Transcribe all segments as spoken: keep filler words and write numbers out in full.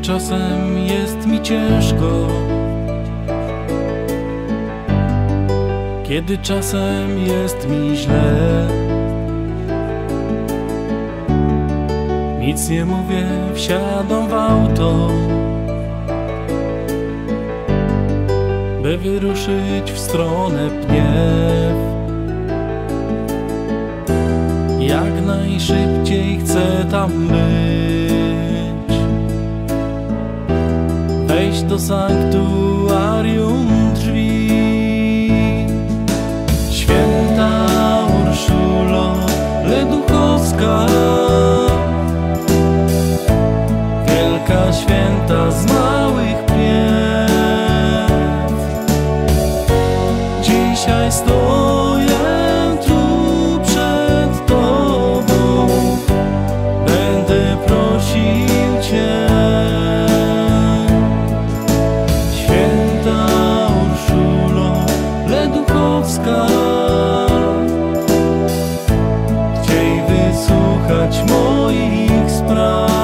czasem jest mi ciężko, kiedy czasem jest mi źle, nic nie mówię, wsiadam w auto, by wyruszyć w stronę Pniew. Jak najszybciej chcę tam być, wejść do sanktuarium drzwi. Święta Urszulo Leduchowska, wielka święta z małych Pniew, dzisiaj stoję tu przed Tobą, będę prosił Cię. Święta Urszulo Leduchowska, chciej wysłuchać moich spraw.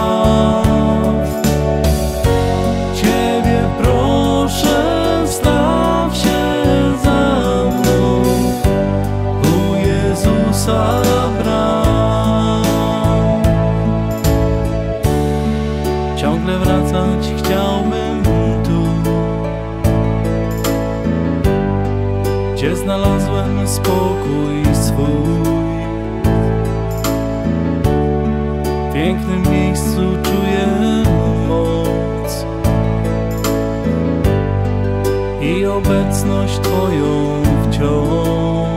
Ciebie proszę, wstaw się za mną u Jezusa bram. Ciągle wracać chciałbym tu, gdzie znalazłem spokój swój. W pięknym miejscu czuję moc i obecność Twoją wciąż.